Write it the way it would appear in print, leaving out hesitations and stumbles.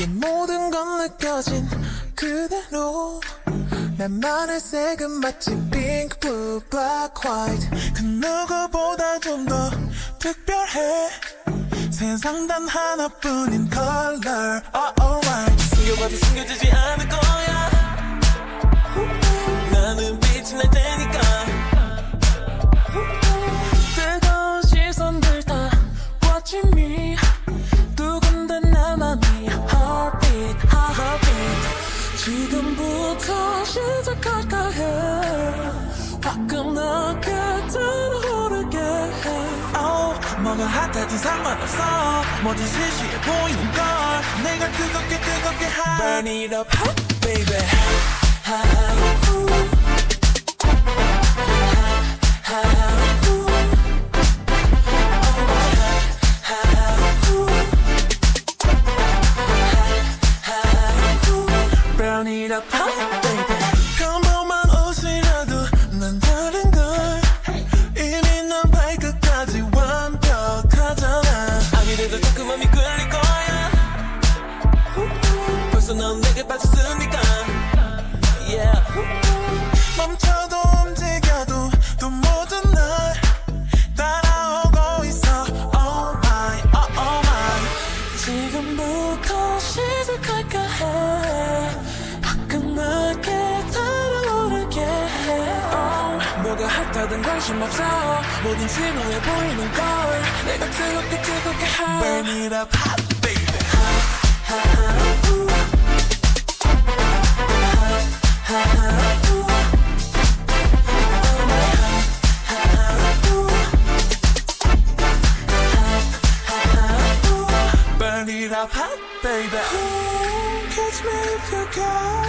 이 모든 건 느껴진 그대로 나만의 색은 마치 pink, blue, black, white 그 누구보다 좀 더 특별해 세상 단 하나뿐인 color alright 숨겨봐도 숨겨지지 않을 거야 나는 빛이 날 테니까 뜨거운 시선들 다 watching me 두근대 나만의 heartbeat, heartbeat 지금부터 시작할까 해 화끈하게 달아오르게 해 뭐가 핫하든 상관없어 뭐든 시시해 보이는 걸 내가 뜨겁게 뜨겁게 하 Burn it up hot baby Burn it up hot baby 평범한 옷이라도 난 다른 걸 이미 난 발끝까지 완벽하잖아 아니 돼도 자꾸 맘이 끌릴 거야 벌써 넌 내게 빠졌으니까 yeah. 멈춰도 움직여도 또 모든 날 따라오고 있어 Oh my, oh my 지금부터 시작할까 해 화끈하게 달아오르게 해 뭐가 핫하든 관심 없어 뭐든 심오해 보이는 걸 내가 뜨겁게 뜨겁게 해 Burn it up hot baby Burn it up hot baby Catch me if you can